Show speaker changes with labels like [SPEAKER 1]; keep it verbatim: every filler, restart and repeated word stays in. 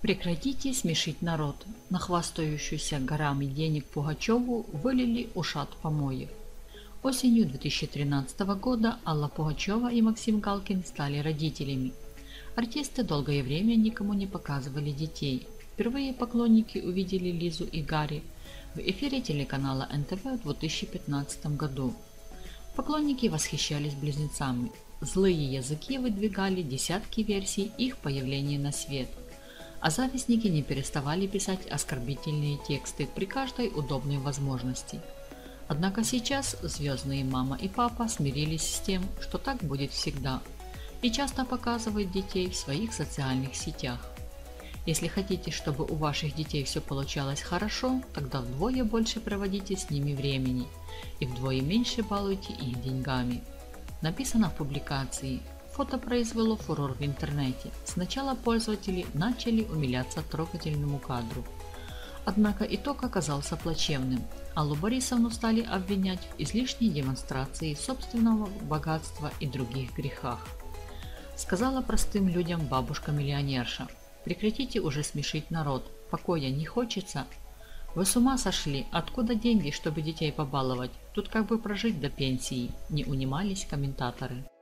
[SPEAKER 1] Прекратите смешить народ. На хвастающуюся горами денег Пугачеву вылили ушат помоев. Осенью две тысячи тринадцатого года Алла Пугачева и Максим Галкин стали родителями. Артисты долгое время никому не показывали детей. Впервые поклонники увидели Лизу и Гарри в эфире телеканала эн тэ вэ в две тысячи пятнадцатом году. Поклонники восхищались близнецами. Злые языки выдвигали десятки версий их появления на свет. А завистники не переставали писать оскорбительные тексты при каждой удобной возможности. Однако сейчас звездные мама и папа смирились с тем, что так будет всегда, и часто показывают детей в своих социальных сетях. Если хотите, чтобы у ваших детей все получалось хорошо, тогда вдвое больше проводите с ними времени и вдвое меньше балуйте их деньгами. Написано в публикации. Фото произвело фурор в интернете. Сначала пользователи начали умиляться трогательному кадру. Однако итог оказался плачевным. Аллу Борисовну стали обвинять в излишней демонстрации собственного богатства и других грехах. Сказала простым людям бабушка-миллионерша: «Прекратите уже смешить народ, покоя не хочется? Вы с ума сошли? Откуда деньги, чтобы детей побаловать? Тут как бы прожить до пенсии», — не унимались комментаторы.